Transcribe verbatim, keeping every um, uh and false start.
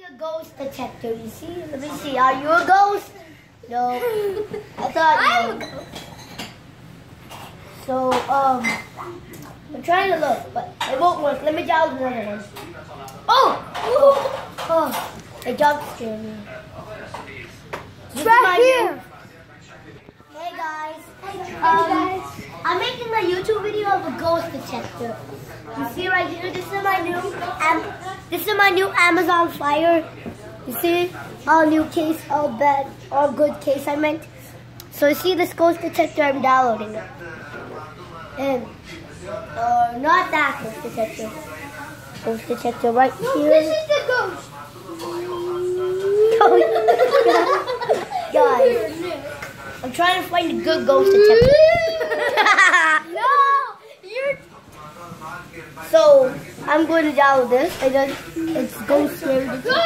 A ghost detector, you see? Let me see. Are you a ghost? No. I thought you were. So, um, I'm trying to look, but it won't work. Let me download another one. Oh! Oh! Oh! It jump scared me. It's right here. New... Hey guys. Hey guys. Um, I'm making a YouTube video of a ghost detector. You see right here, this is my new um, this is my new Amazon Fire. You see, all new case, all bad, all good case I meant. So you see this ghost detector, I'm downloading it. And uh, not that ghost detector. Ghost detector right No, here. this is the ghost. Guys, I'm trying to find a good ghost detector. No, you're. So I'm going to download this. I just it's ghost scary. No,